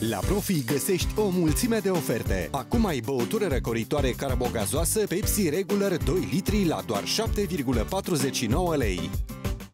La Profi găsești o mulțime de oferte. Acum ai băutură răcoritoare carbogazoasă Pepsi Regular 2 litri la doar 7,49 lei.